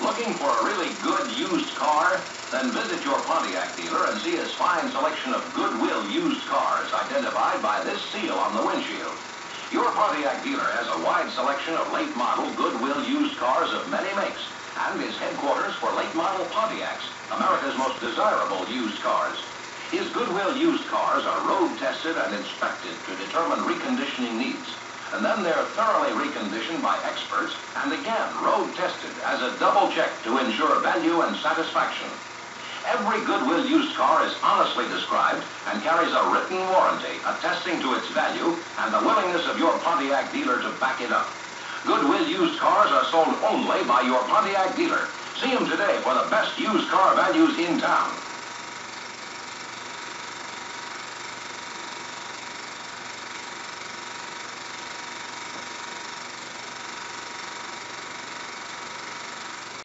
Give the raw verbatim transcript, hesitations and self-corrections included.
Looking for a really good used car? Then visit your Pontiac dealer and see his fine selection of Goodwill used cars identified by this seal on the windshield. Your Pontiac dealer has a wide selection of late model Goodwill used cars of many makes and is headquarters for late model Pontiacs, America's most desirable used cars. His Goodwill used cars are road tested and inspected to determine reconditioning needs. And then they're thoroughly reconditioned by experts and again road tested as a double check to ensure value and satisfaction. Every Goodwill used car is honestly described and carries a written warranty attesting to its value and the willingness of your Pontiac dealer to back it up. Goodwill used cars are sold only by your Pontiac dealer. See him today for the best used car values in town.